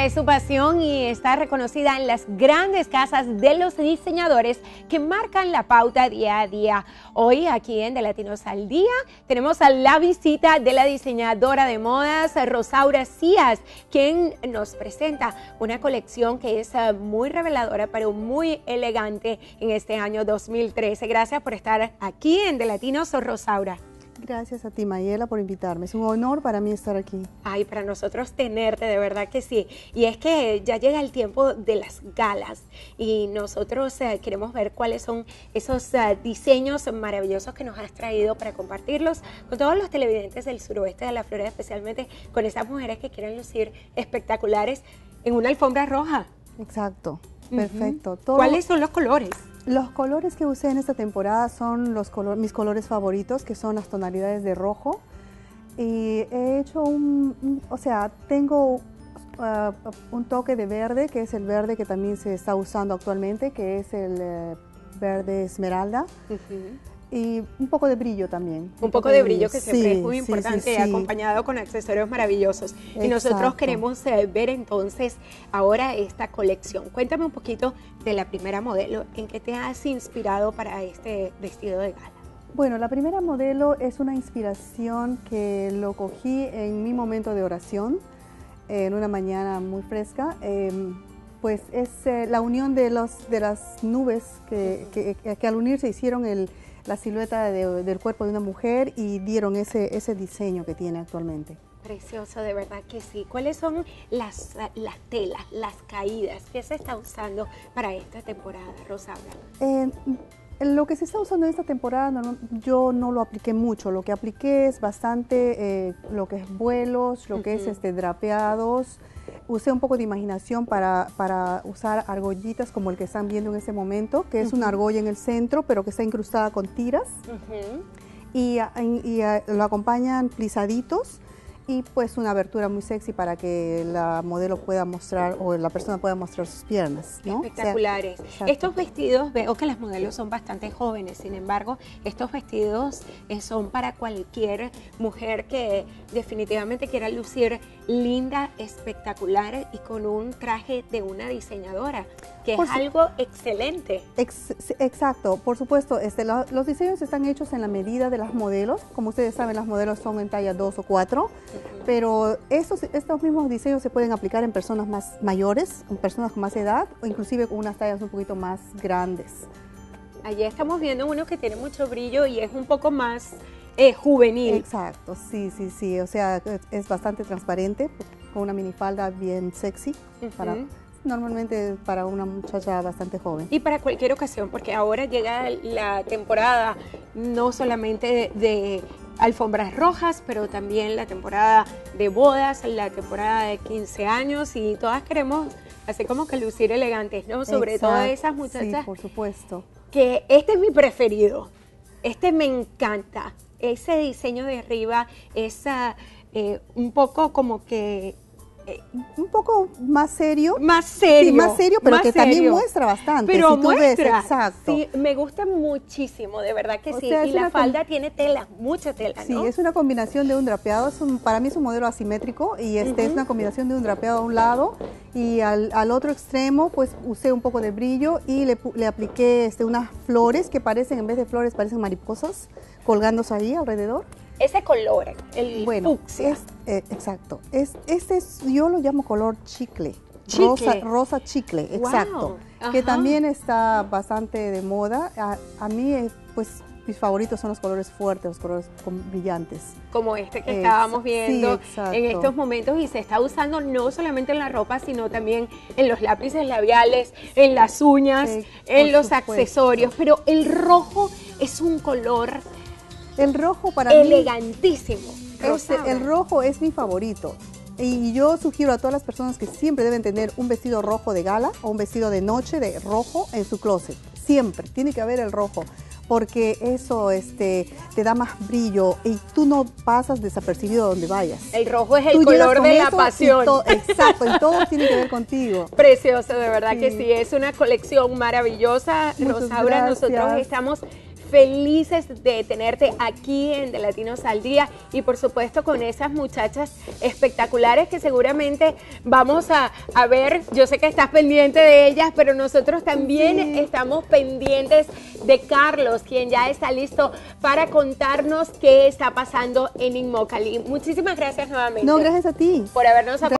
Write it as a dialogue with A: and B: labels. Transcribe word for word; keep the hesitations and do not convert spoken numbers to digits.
A: es su pasión y está reconocida en las grandes casas de los diseñadores que marcan la pauta día a día. Hoy aquí en De Latinos al Día tenemos a la visita de la diseñadora de modas Rosaura Cías, quien nos presenta una colección que es muy reveladora pero muy elegante en este año dos mil trece. Gracias por estar aquí en De Latinos, Rosaura.
B: Gracias a ti, Mayela, por invitarme. Es un honor para mí estar aquí.
A: Ay, para nosotros tenerte, de verdad que sí. Y es que ya llega el tiempo de las galas y nosotros eh, queremos ver cuáles son esos uh, diseños maravillosos que nos has traído para compartirlos con todos los televidentes del suroeste de la Florida, especialmente con esas mujeres que quieren lucir espectaculares en una alfombra roja.
B: Exacto, perfecto.
A: Uh-huh.
B: Todo...
A: ¿Cuáles son los colores?
B: Los colores que usé en esta temporada son los color, mis colores favoritos, que son las tonalidades de rojo. Y he hecho un, un o sea, tengo uh, un toque de verde, que es el verde que también se está usando actualmente, que es el uh, verde esmeralda. Uh-huh. Y un poco de brillo también.
A: Un, un poco de brillo, brillo que siempre sí, es muy importante, sí, sí, sí. acompañado con accesorios maravillosos. Exacto. Y nosotros queremos eh, ver entonces ahora esta colección. Cuéntame un poquito de la primera modelo, ¿en qué te has inspirado para este vestido de gala?
B: Bueno, la primera modelo es una inspiración que lo cogí en mi momento de oración, en una mañana muy fresca. Eh, pues es eh, la unión de, los, de las nubes que, que, que, que al unirse hicieron el... la silueta de, del cuerpo de una mujer y dieron ese, ese diseño que tiene actualmente.
A: Precioso, de verdad que sí. ¿Cuáles son las, las telas, las caídas que se está usando para esta temporada, Rosaura?
B: Eh, lo que se está usando en esta temporada no, yo no lo apliqué mucho. Lo que apliqué es bastante eh, lo que es vuelos, lo uh-huh. que es este, drapeados. Usé un poco de imaginación para, para usar argollitas como el que están viendo en este momento, que es uh-huh. una argolla en el centro, pero que está incrustada con tiras. Uh-huh. Y, y, y lo acompañan plisaditos y pues una abertura muy sexy para que la modelo pueda mostrar o la persona pueda mostrar sus piernas, ¿no?
A: Espectaculares. O sea, estos vestidos, veo que las modelos son bastante jóvenes, sin embargo, estos vestidos eh, son para cualquier mujer que definitivamente quiera lucir linda, espectacular y con un traje de una diseñadora, que por es algo excelente.
B: Ex, exacto, por supuesto, este, lo, los diseños están hechos en la medida de las modelos. Como ustedes saben, las modelos son en talla dos o cuatro, uh-huh. pero estos, estos mismos diseños se pueden aplicar en personas más mayores, en personas con más edad, o inclusive con unas tallas un poquito más grandes.
A: Allí estamos viendo uno que tiene mucho brillo y es un poco más eh, juvenil.
B: Exacto, sí, sí, sí, o sea, es bastante transparente, con una minifalda bien sexy, uh-huh. para... normalmente para una muchacha bastante joven.
A: Y para cualquier ocasión, porque ahora llega la temporada no solamente de, de alfombras rojas, pero también la temporada de bodas, la temporada de quince años y todas queremos así como que lucir elegantes, ¿no? Sobre
B: Exacto,
A: todo esas muchachas.
B: Sí, por supuesto.
A: Que este es mi preferido, este me encanta, ese diseño de arriba, esa eh, un poco como que
B: Eh, un poco más serio.
A: Más serio.
B: Sí, más serio, pero
A: más
B: que
A: serio.
B: también muestra bastante.
A: Pero
B: si tú
A: muestra.
B: Ves, exacto.
A: Sí, me gusta muchísimo, de verdad que
B: o
A: sí.
B: sea,
A: y la falda tiene tela, mucha tela,
B: Sí,
A: ¿no?
B: es una combinación de un drapeado. Es un, para mí es un modelo asimétrico y este uh-huh. es una combinación de un drapeado a un lado y al, al otro extremo pues usé un poco de brillo y le, le apliqué este, unas flores que parecen, en vez de flores, parecen mariposas colgándose ahí alrededor.
A: Ese color, el
B: bueno,
A: fucsia.
B: Es, eh, exacto. Es, este es, yo lo llamo color chicle.
A: Chicle.
B: Rosa, rosa chicle,
A: wow.
B: exacto. Ajá. Que también está bastante de moda. A, a mí, eh, pues, mis favoritos son los colores fuertes, los colores brillantes.
A: Como este que estábamos viendo
B: sí,
A: en estos momentos y se está usando no solamente en la ropa, sino también en los lápices labiales, en las uñas, sí, en los supuesto. accesorios. Pero el rojo es un color...
B: El rojo para
A: elegantísimo.
B: mí, este, el rojo es mi favorito. Y yo sugiero a todas las personas que siempre deben tener un vestido rojo de gala o un vestido de noche de rojo en su closet. Siempre, tiene que haber el rojo. Porque eso este, te da más brillo y tú no pasas desapercibido donde vayas.
A: El rojo es el tú color de la pasión.
B: To, exacto, y todo tiene que ver contigo.
A: Precioso, de verdad sí. que sí. Es una colección maravillosa. Muchas Rosaura, gracias. Nosotros estamos felices de tenerte aquí en De Latinos al Día y por supuesto con esas muchachas espectaculares que seguramente vamos a, a ver. Yo sé que estás pendiente de ellas, pero nosotros también sí. estamos pendientes de Carlos, quien ya está listo para contarnos qué está pasando en Inmocali. Muchísimas gracias nuevamente.
B: No, gracias a ti.
A: Por habernos acompañado.